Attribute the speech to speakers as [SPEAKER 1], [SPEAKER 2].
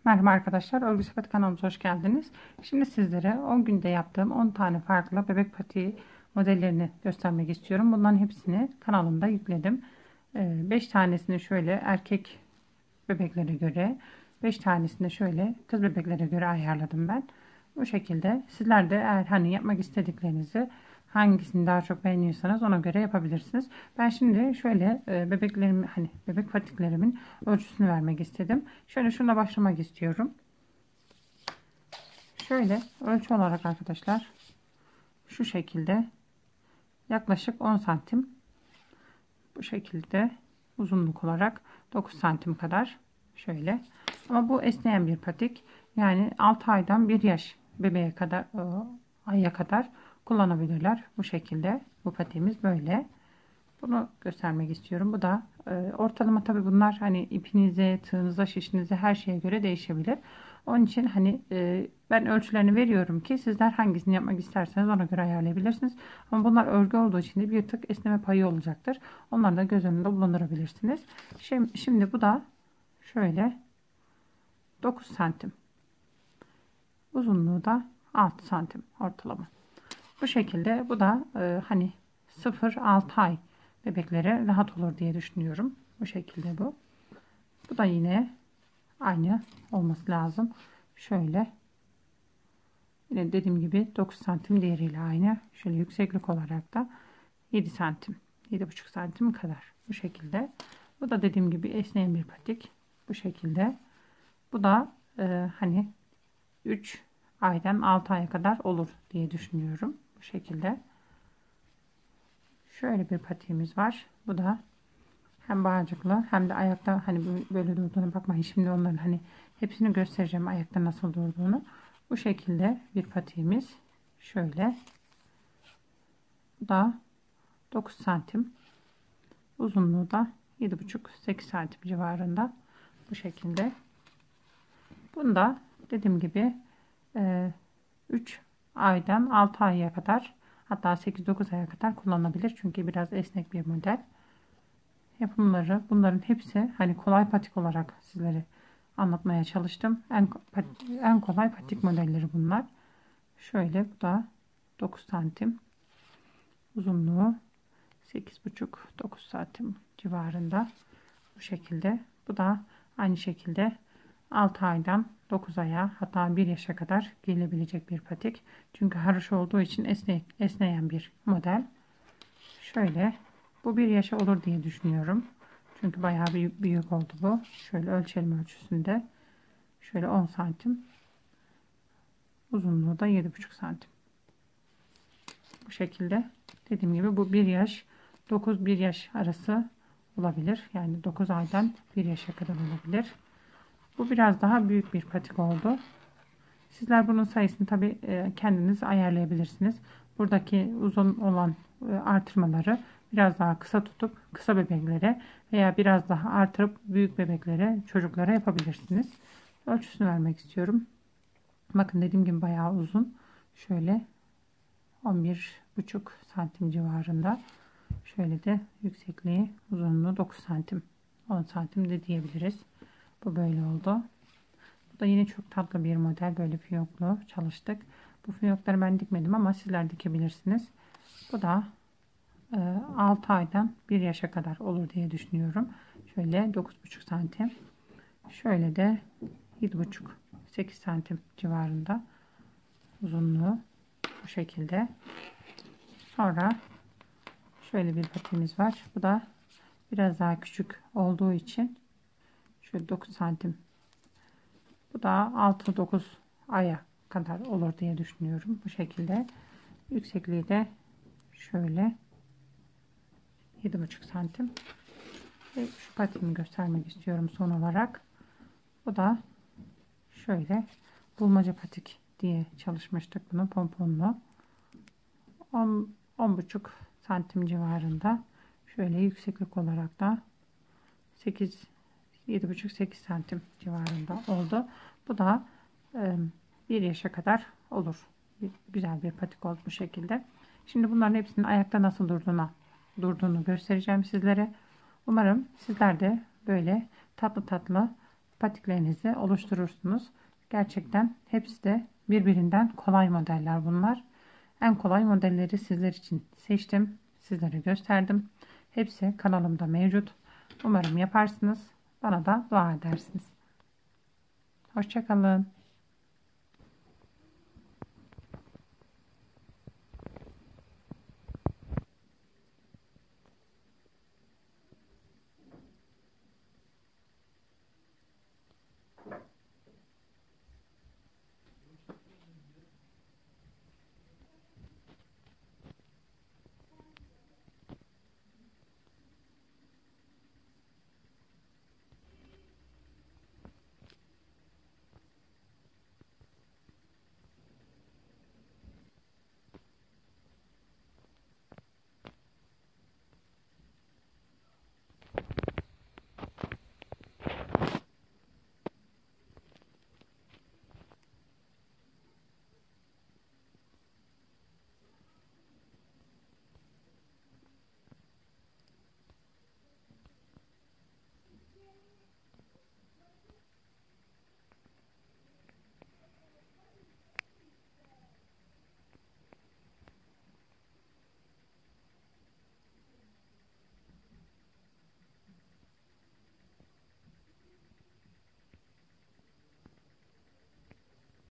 [SPEAKER 1] Merhaba arkadaşlar, Örgü Sepet kanalımıza hoş geldiniz. Şimdi sizlere 10 günde yaptığım 10 tane farklı bebek patiği modellerini göstermek istiyorum. Bunların hepsini kanalımda yükledim. 5 tanesini şöyle erkek bebeklere göre, 5 tanesini şöyle kız bebeklere göre ayarladım ben. Bu şekilde sizler de eğer hani yapmak istediklerinizi hangisini daha çok beğeniyorsanız ona göre yapabilirsiniz. Ben şimdi şöyle bebeklerim hani bebek patiklerimin ölçüsünü vermek istedim. Şöyle şuna başlamak istiyorum. Şöyle ölçü olarak arkadaşlar şu şekilde yaklaşık 10 santim, bu şekilde uzunluk olarak 9 santim kadar şöyle. Ama bu esneyen bir patik, yani 6 aydan 1 yaş bebeğe kadar aya kadar kullanabilirler. Bu şekilde bu patiğimiz böyle. Bunu göstermek istiyorum. Bu da ortalama, tabi bunlar hani ipinize, tığınıza, şişinize, her şeye göre değişebilir. Onun için hani ben ölçülerini veriyorum ki sizler hangisini yapmak isterseniz ona göre ayarlayabilirsiniz. Ama bunlar örgü olduğu için de bir tık esneme payı olacaktır. Onları da göz önünde bulundurabilirsiniz. Şimdi bu da şöyle 9 santim. Uzunluğu da 6 santim ortalama. Bu şekilde bu da hani 0-6 ay bebeklere rahat olur diye düşünüyorum. Bu şekilde bu. Bu da yine aynı olması lazım. Şöyle yine dediğim gibi 9 santim diğeriyle aynı. Şöyle yükseklik olarak da 7 santim, 7,5 santim kadar. Bu şekilde. Bu da dediğim gibi esneyen bir patik. Bu şekilde. Bu da hani 3 aydan 6 aya kadar olur diye düşünüyorum. Bu şekilde. Şöyle bir patiğimiz var. Bu da hem bağcıklı hem de ayakta hani böyle durduğuna bakmayın. Şimdi onların hani hepsini göstereceğim, ayakta nasıl durduğunu. Bu şekilde bir patiğimiz. Şöyle. Bu da 9 santim. Uzunluğu da 7,5-8 santim civarında. Bu şekilde. Bunda dediğim gibi 3 aydan 6 aya kadar, hatta 8-9 aya kadar kullanılabilir. Çünkü biraz esnek bir model. Yapımları bunların hepsi hani kolay patik olarak sizlere anlatmaya çalıştım. En kolay patik modelleri bunlar. Şöyle bu da 9 santim. Uzunluğu 8,5-9 santim civarında. Bu şekilde. Bu da aynı şekilde 6 aydan 9 aya, hatta 1 yaşa kadar gelebilecek bir patik. Çünkü haroşa olduğu için esneyen bir model. Şöyle bu 1 yaşa olur diye düşünüyorum. Çünkü bayağı büyük oldu bu. Şöyle ölçelim ölçüsünde. Şöyle 10 santim. Uzunluğu da 7,5 santim. Bu şekilde. Dediğim gibi bu 1 yaş 9-1 yaş arası olabilir. Yani 9 aydan 1 yaşa kadar olabilir. Bu biraz daha büyük bir patik oldu. Sizler bunun sayısını tabi kendiniz ayarlayabilirsiniz. Buradaki uzun olan artırmaları biraz daha kısa tutup kısa bebeklere veya biraz daha artırıp büyük bebeklere, çocuklara yapabilirsiniz. Ölçüsünü vermek istiyorum. Bakın dediğim gibi bayağı uzun. Şöyle 11,5 santim civarında. Şöyle de yüksekliği, uzunluğu 9 santim. 10 santim de diyebiliriz. Bu böyle oldu. Bu da yine çok tatlı bir model. Böyle fiyoklu çalıştık. Bu fiyokları ben dikmedim ama sizler dikebilirsiniz. Bu da 6 aydan 1 yaşa kadar olur diye düşünüyorum. Şöyle 9,5 santim. Şöyle de 7,5-8 santim civarında uzunluğu. Bu şekilde. Sonra şöyle bir patiğimiz var. Bu da biraz daha küçük olduğu için şöyle 9 santim. Bu da 6-9 aya kadar olur diye düşünüyorum. Bu şekilde. Yüksekliği de şöyle 7,5 santim. Ve şu patiğimi göstermek istiyorum son olarak. Bu da şöyle bulmaca patik diye çalışmıştık bunu, pomponlu. 10,5 santim civarında. Şöyle yükseklik olarak da 7,5-8 santim civarında oldu. Bu da 1 yaşa kadar olur. Güzel bir patik oldu bu şekilde. Şimdi bunların hepsinin ayakta nasıl durduğunu göstereceğim sizlere. Umarım sizler de böyle tatlı tatlı patiklerinizi oluşturursunuz. Gerçekten hepsi de birbirinden kolay modeller bunlar. En kolay modelleri sizler için seçtim. Sizlere gösterdim. Hepsi kanalımda mevcut. Umarım yaparsınız. Bana da dua edersiniz. Hoşça kalın.